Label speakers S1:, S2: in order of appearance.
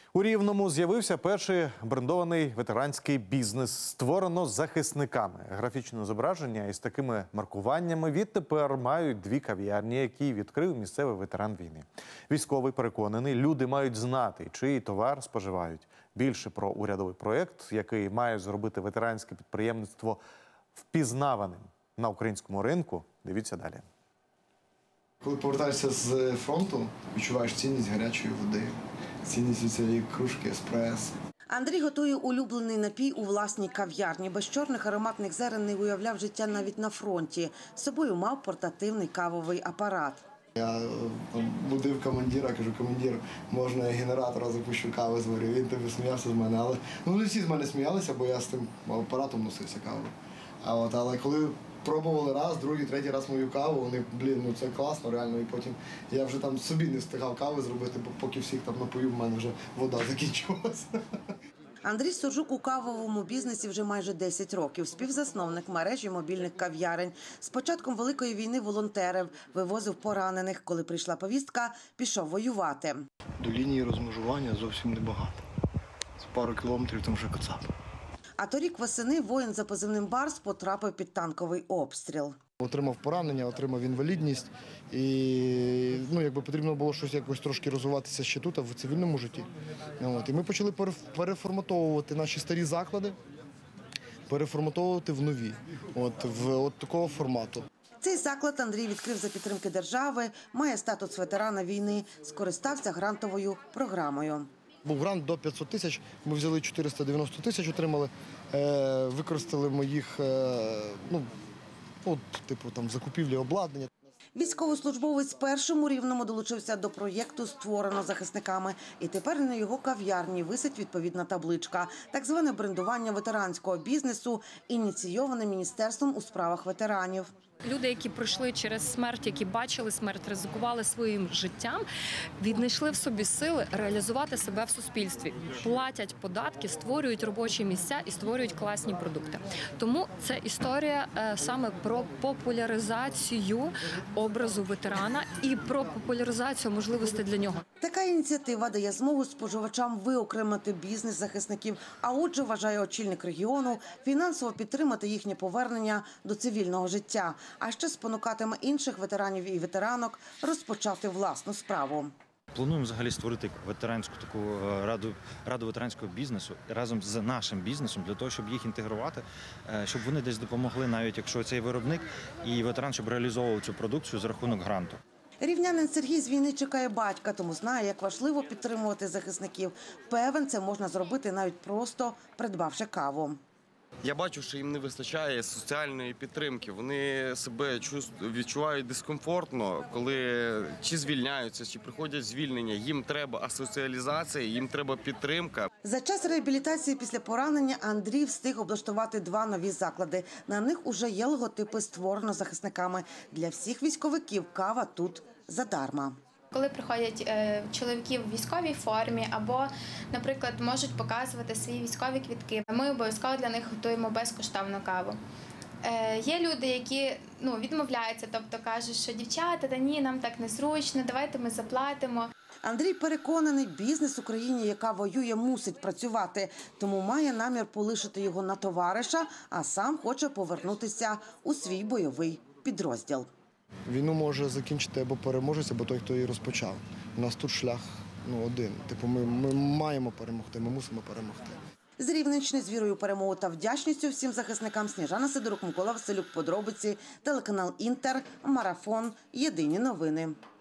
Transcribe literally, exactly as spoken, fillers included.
S1: У Рівному з'явився перший брендований ветеранський бізнес. Створено захисниками. Графічне зображення із такими маркуваннями відтепер мають дві кав'ярні, які відкрив місцевий ветеран війни. Військовий переконаний, люди мають знати, чий товар споживають. Більше про урядовий проєкт, який має зробити ветеранське підприємництво впізнаваним на українському ринку. Дивіться далі.
S2: Коли повертаєшся з фронту, відчуваєш цінність гарячої води, цінність цієї кружки еспресо.
S3: Андрій готує улюблений напій у власній кав'ярні. Без чорних ароматних зерен не уявляв життя навіть на фронті. З собою мав портативний кавовий апарат.
S2: Я там, будив командира, кажу, командир, можна я генератора запущу, кави зварю. Він тобі сміявся з мене, але ну, не всі з мене сміялися, бо я з тим апаратом носився каву. А от, але коли пробували раз, другий, третій раз мою каву, вони, блін, ну це класно, реально. І потім я вже там собі не встигав кави зробити, бо поки всіх там напоїв, в мене вже вода закінчилася.
S3: Андрій Суржук у кавовому бізнесі вже майже десять років. Співзасновник мережі мобільних кав'ярень. З початком Великої війни волонтерив, вивозив поранених. Коли прийшла повістка, пішов воювати.
S2: До лінії розмежування зовсім небагато. З пару кілометрів там вже Кацап.
S3: А торік восени воїн за позивним «Барс» потрапив під танковий обстріл.
S2: Отримав поранення, отримав інвалідність і ну, якби потрібно було щось якось трошки розвиватися ще тут, в цивільному житті. От. І ми почали переформатовувати наші старі заклади, переформатовувати в нові, от, в от такого формату.
S3: Цей заклад Андрій відкрив за підтримки держави, має статус ветерана війни, скористався грантовою програмою.
S2: Був грант до п'ятсот тисяч, ми взяли чотириста дев'яносто тисяч, отримали, е, використали моїх, е, ну, от, типу, там, закупівлі обладнання.
S3: Військовослужбовець першим у Рівному долучився до проєкту «Створено захисниками». І тепер на його кав'ярні висить відповідна табличка. Так зване брендування ветеранського бізнесу, ініційоване Міністерством у справах ветеранів.
S4: Люди, які пройшли через смерть, які бачили смерть, ризикували своїм життям, віднайшли в собі сили реалізувати себе в суспільстві. Платять податки, створюють робочі місця і створюють класні продукти. Тому це історія саме про популяризацію образу ветерана і про популяризацію можливостей для нього.
S3: Така ініціатива дає змогу споживачам виокремити бізнес захисників, а отже, вважає очільник регіону, фінансово підтримати їхнє повернення до цивільного життя. А ще спонукатиме інших ветеранів і ветеранок розпочати власну справу.
S5: Плануємо взагалі створити ветеранську таку раду, раду ветеранського бізнесу разом з нашим бізнесом, для того, щоб їх інтегрувати, щоб вони десь допомогли, навіть якщо цей виробник і ветеран, щоб реалізовував цю продукцію за рахунок гранту.
S3: Рівнянин Сергій з війни чекає батька, тому знає, як важливо підтримувати захисників. Певен, це можна зробити навіть просто придбавши каву.
S6: Я бачу, що їм не вистачає соціальної підтримки. Вони себе відчувають дискомфортно, коли чи звільняються, чи приходять звільнення. Їм треба асоціалізація, їм треба підтримка.
S3: За час реабілітації після поранення Андрій встиг облаштувати два нові заклади. На них уже є логотипи «Створено захисниками». Для всіх військовиків кава тут задарма.
S7: Коли приходять е, чоловіки в військовій формі або, наприклад, можуть показувати свої військові квітки, ми обов'язково для них готуємо безкоштовну каву. Е, є люди, які ну, відмовляються, тобто кажуть, що дівчата, та ні, нам так незручно, давайте ми заплатимо.
S3: Андрій переконаний, бізнес в Україні, яка воює, мусить працювати, тому має намір полишити його на товариша, а сам хоче повернутися у свій бойовий підрозділ.
S2: Війну може закінчити або переможець, або той, хто її розпочав. У нас тут шлях ну, один. Типу, ми, ми маємо перемогти, ми мусимо перемогти.
S3: З Рівненщини з вірою, перемогу та вдячністю всім захисникам. Сніжана Сидорук, Микола Василюк, подробиці, телеканал «Інтер», Марафон, Єдині новини.